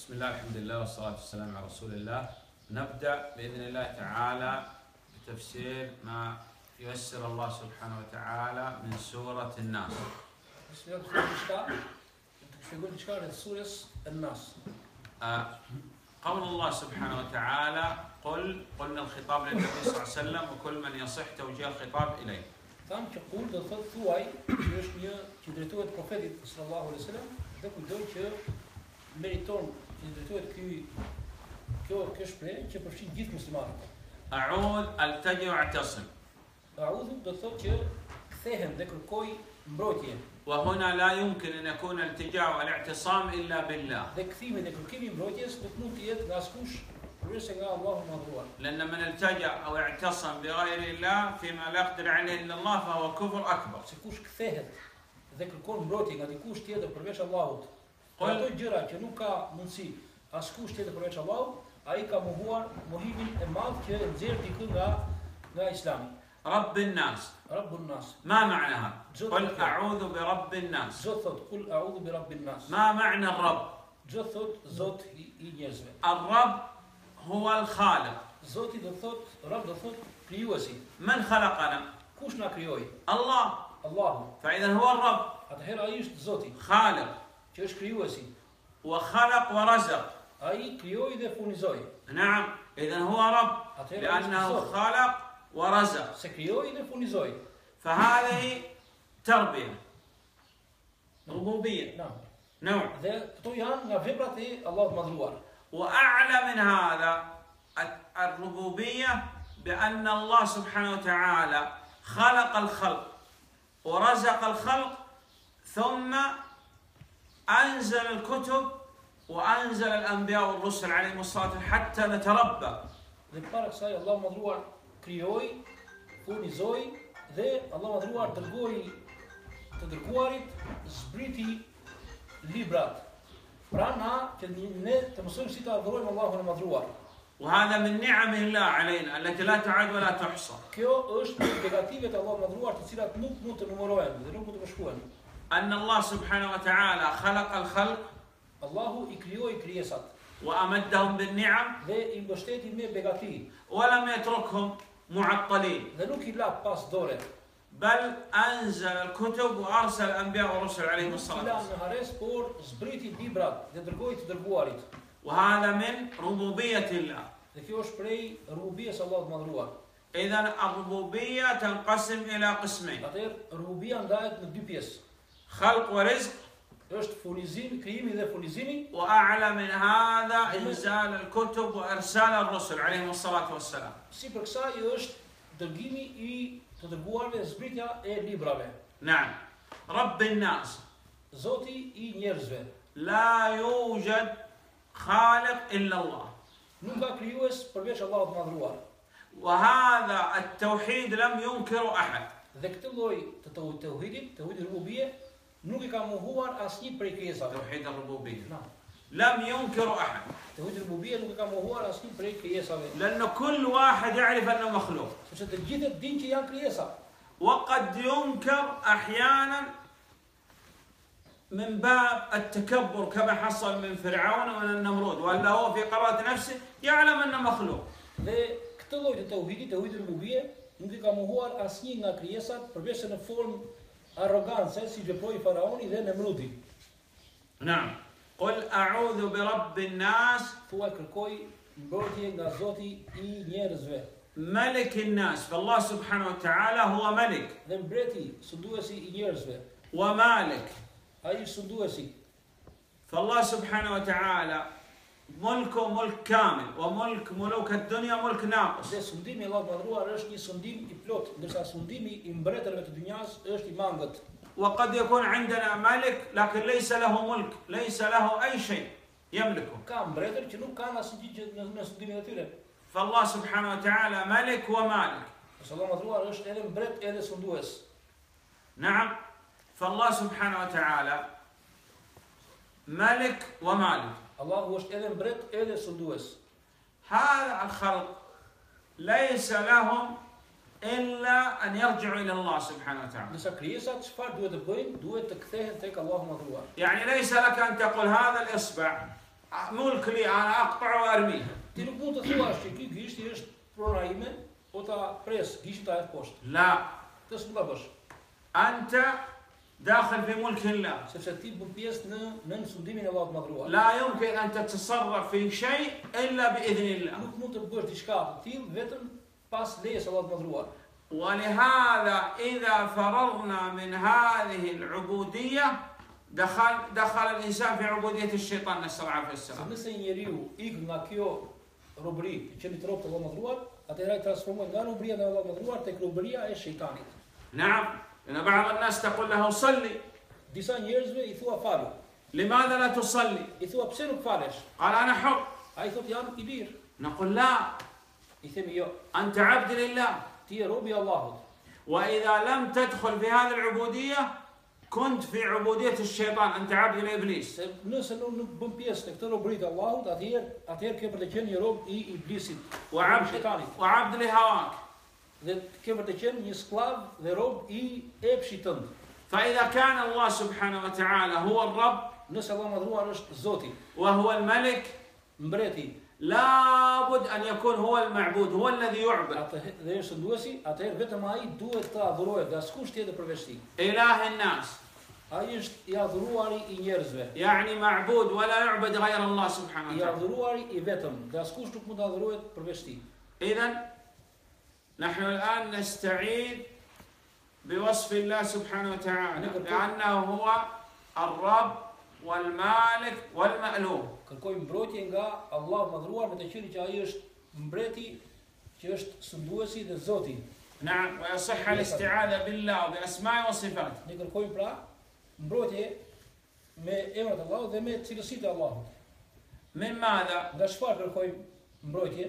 بسم الله الحمد لله والصلاة والسلام على رسول الله. نبدأ بإذن الله تعالى بتفسير ما ييسر الله سبحانه وتعالى من سورة الناس. قول الله سبحانه وتعالى قلنا الخطاب للنبي صلى الله عليه وسلم وكل من يصح توجيه الخطاب إليه. Tam që kur do thotë thuaj, që është një që drejtohet profetit sallallahu alaihi wasallam, dhe kujtoj që meriton që drejtohet kjo shprehje që përfshin gjithë muslimanët. A'udh altaji wa'tasim. A'udhu do thotë që kthehem dhe kërkoj mbrojtje. وهنا لا يمكن أن يكون الالتجاء والاعتصام إلا بالله. Dhe kthimi dhe kërkimi i mbrojtjes nuk mund të jetë nga askush përveç nga Allahu madhruar. لأن من التجأ أو اعتصم بغير الله فيما لا يقدر عليه إلا الله فهو كفر أكبر. Se kush kthehet dhe kërkon mbrojtje nga dikush tjetër përveç Allahut, ato gjëra që nuk ka mundësi askush tjetër përveç Allahut, ai ka mohuar mohimin e madh që nxjerr dikë nga Islami. رب الناس. رب الناس. ما معنى هذا؟ قل أعوذ برب الناس. قل أعوذ برب الناس. ما معنى الرب؟ زوت i njerëzve. الرب هو الخالق. Zoti do thot, Rabb do thot krijuesi. من خلقنا؟ Kush na krijoi? الله. Allahu. فإذا هو الرب. Atëherë ai është Zoti. خالق. Që është krijuesi. وخلق ورزق. Ai krijoi dhe furnizoi. نعم. إذا هو رب. لأنه خلق ورزق. Se krijoi dhe furnizoi. فهذه تربية. ربوبية. نوع. Dhe këto janë nga veprat e Allahut madhruar. وأعلى من هذا الربوبية بأن الله سبحانه وتعالى خلق الخلق ورزق الخلق ثم أنزل الكتب وأنزل الأنبياء والرسل عليهم الصلاة والسلام حتى نتربى. Dhe para kësaj Allahu madhruar krijoi, furnizoi dhe Allahu madhruar dërgoi të dërguarit, zbriti librat. Pra na që ne të mësojmë si të adhurojmë Allahun e madhruar. وهذا من نعمه الله علينا التي لا تعد ولا تحصى. Kjo është negativet e Allahut madhruar të cilat nuk mund të numërohen dhe nuk mund të përshkruhen. أن الله سبحانه وتعالى خلق الخلق. Allahu i krijoi krijesat. وأمدهم بالنعم. Dhe i mbështeti me begati. ولم يتركهم معطلين. Dhe nuk i la pas dore. بل أنزل الكتب وأرسل الأنبياء والرسل عليهم الصلاة والسلام. Por zbriti librat dhe dërgoi të dërguarit. وهذا من ربوبية الله. Dhe kjo është prej rububies Allahut madhruar. إذن الربوبية تنقسم إلى قسمين. Atëherë rububia ndahet në dy pjesë. خلق ورزق. Është furnizimi, krijimi dhe furnizimi. وأعلى من هذا إنزال الكتب وإرسال الرسل عليهم الصلاة والسلام. Sipër kësaj është dërgimi i të dërguarve, zbritja e librave. نعم. رب الناس. Zoti i njerëzve. لا يوجد خالق إلا الله. Nuk ka krijues përveç Allahut madhruar. وهذا التوحيد لم ينكر أحد. Dhe këtë lloj të tauhidit, tauhidi rububie, nuk i ka mohuar asnjë prej krijesave. توحيد الربوبية. Na. لم ينكر أحد. Tauhidi rububie nuk i ka mohuar asnjë prej krijesave. لأن كل واحد يعرف أنه مخلوق. Sepse të gjithë dinë që janë krijesa. وقد ينكر أحيانا من باب التكبر كما حصل من فرعون ومن النمرود ولا هو في قرارة نفسه يعلم أنه مخلوق. Dhe këtë lloj të tauhidit, tauhidi rububie, nuk i ka mohuar asnjë nga krijesat përveç në formë arrogance, si veproi faraoni dhe Nemrudi. نعم. قل أعوذ برب الناس. Thuaj kërkoj mbrojtje nga Zoti i njerëzve. ملك الناس فالله سبحانه وتعالى هو ملك. Dhe mbreti, sunduesi i njerëzve. ومالك. Ai sunduesi. فالله سبحانه وتعالى ملكه ملك كامل وملك ملوك الدنيا ملك ناقص. Dhe sundimi i Allahut madhruar është një sundim i plot, ndërsa sundimi i mbretërve të dynjas është i mangët. وقد يكون عندنا ملك لكن ليس له ملك، ليس له أي شيء يملكه. Ka mbretër që nuk kanë asnjë gjë në sundimin e tyre. فالله سبحانه وتعالى ملك ومالك. Allahu madhruar është edhe mbret edhe sundues. نعم. فالله سبحانه وتعالى ملك ومالك. Allahu është edhe mbret edhe sundues. هذا الخلق ليس لهم إلا أن يرجعوا إلى الله سبحانه وتعالى. Nësa krijesat çfarë duhet të bëjnë? Duhet të kthehen tek Allahu madhruar. يعني ليس لك أن تقول هذا الإصبع ملك لي أنا أقطع وأرميه. Ti nuk mund të thuash që ky gishti është prona ime, o ta pres gishtin ta hedh poshtë. لا، Të s'mund ta bësh. أنت داخل في ملك الله. Sepse ti bën pjesë në sundimin e Allahut madhruar. لا يمكن أن تتصرف في شيء إلا بإذن الله. Nuk mund të bësh diçka të tillë vetëm pas lejes Allahut madhruar. ولهذا إذا فررنا من هذه العبودية دخل الإنسان في عبودية الشيطان، نسأل الله العافية والسلام. Nëse një njeriu ik nga kjo robëri, të qenit rob të Allahut madhruar, atëherë ai transformohet nga robëria e Allahut madhruar tek robëria e shejtanit. نعم، لأن بعض الناس تقول له صلي. Disa njerëzve i thua falu. لماذا لا تصلي؟ I thua pse nuk falesh? قال أنا حر. Ai thot jam i lirë. نقول لا، I themi jo, أنت عبد لله. ti je robi i Allahut. وإذا لم تدخل في هذه العبودية كنت في عبودية الشيطان، أنت عبد لإبليس. Se nëse nuk bën pjesë në këtë robëri të Allahut, atëherë ke për të qenë një rob i iblisit, وعبد shejtanit. وعبد لهواك. Dhe ke për të qenë një sklav dhe rob i epshit tënd. فإذا كان الله سبحانه وتعالى هو الرب Nëse Allah madhruar është Zoti, وهو الملك، mbreti, لابد أن يكون هو المعبود، هو الذي يعبد. dhe është nduesi, atëherë vetëm ai duhet të adhurohet, dhe askush tjetër përveç tij. إله الناس، Ai është i adhuruari i njerëzve, يعني معبود ولا يعبد غير الله سبحانه i وتعالى. adhuruari i vetëm, dhe askush nuk mund të adhurohet përveç tij. إذن نحن الآن نستعيذ بوصف الله سبحانه وتعالى لأنه هو الرب والمالك والمألوه. Kërkojmë mbrojtje nga Allahu madhruar me të qenë që ai është mbreti, që është sunduesi dhe Zoti. نعم، ويصح الاستعاذة بالله وبأسمائه وصفاته. Ne kërkojmë pra mbrojtje me emrat e Allahut dhe me cilësitë e Allahut. من ماذا؟ Nga çfarë kërkojmë mbrojtje?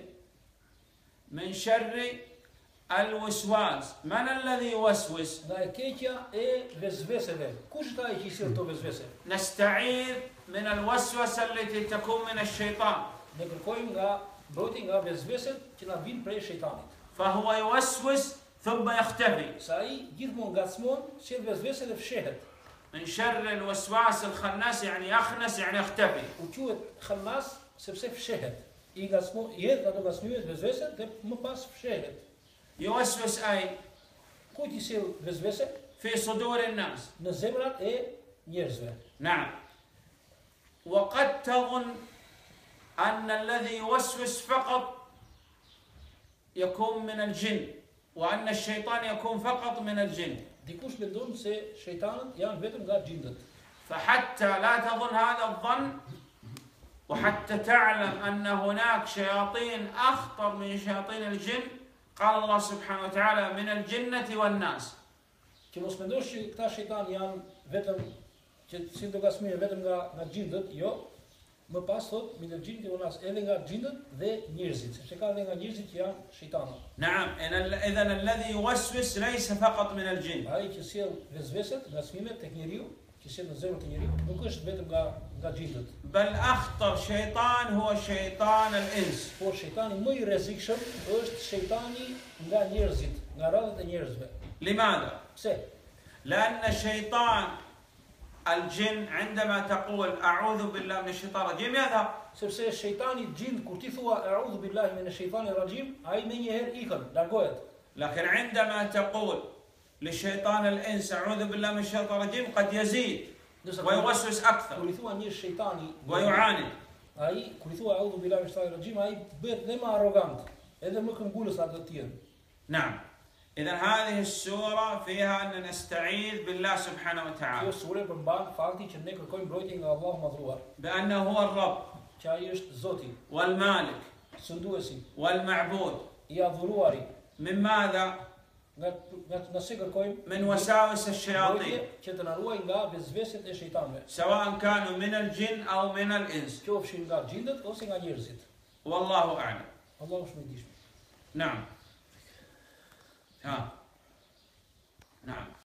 من شر الوسواس. من الذي يوسوس؟ Nga e keqja e vezveseve. Kush është ai që i sjell këto vezvese? نستعيذ من الوسوسة التي تكون من الشيطان. Ne kërkojmë nga mbrojtje nga vezveset që na vijnë prej shejtanit. فهو يوسوس ثم يختفي. Sa ai gjithmonë ngacmon, sjell vezvese dhe fshehet. من شر الوسواس الخناس يعني يخنس يعني يختفي. U quhet khannas sepse fshehet. I ngacmon, jetë ato ngacmimet vezvese dhe më pas fshehet. يوسوس أي؟ Kujt i sjell vezvese? في صدور الناس. Në zemrat e njerëzve. نعم. وقد تظن أن الذي يوسوس فقط يكون من الجن، وأن الشيطان يكون فقط من الجن. Dikush mendon se shejtanët janë vetëm nga xhindët. فحتى لا تظن هذا الظن، وحتى تعلم أن هناك شياطين أخطر من شياطين الجن، قال الله سبحانه وتعالى من الجنة والناس. Që mos mendosh që këta shejtan janë vetëm që si do gasmire vetëm nga xhindët, jo. Më pas thot min al-jinni wan nas, edhe nga xhindët dhe njerëzit, sepse ka edhe nga njerëzit që janë shejtanë. نعم، إذا الذي يوسوس ليس فقط من الجن. Ai që sjell vezveset, ngasmimet tek njeriu, që sjell në zemrën e njeriu, nuk është vetëm nga xhindët. بل أخطر شيطان هو شيطان الإنس. Por shejtani më i rrezikshëm është shejtani nga njerëzit, nga radhët e njerëzve. لماذا؟ Pse? لأن شيطان الجن عندما تقول أعوذ بالله من الشيطان الرجيم يذهب. Sepse shejtani xhind kur ti thua a'udhu billahi minash shaitanir rajim, ai më njëherë ikën, largohet. لكن عندما تقول لشيطان الإنس أعوذ بالله من الشيطان الرجيم قد يزيد ويوسوس أكثر Kur i thua një shejtani, ويعاند. ai kur i thua a'udhu billahi minash shaitanir rajim, ai bëhet dhe më arrogant, edhe më këmbgulës atë të tjerë. نعم. إذا هذه السورة فيها أن نستعيذ بالله سبحانه Kjo وتعالى sure përmban faktin që ne kërkojmë mbrojtje nga Allahu madhruar, بأنه هو الرب që ai është Zoti, والمالك sunduesi, والمعبود. i adhuruari. من ماذا؟ Nga se kërkojmë من وساوس mbrojtje الشياطين، që të na ruaj nga vezveset e shejtanëve, سواء كانوا من الجن أو من الإنس. qofshin nga xhindët ose nga njerëzit. والله أعلم. Allahu është më i dishëm. نعم. ها. نعم.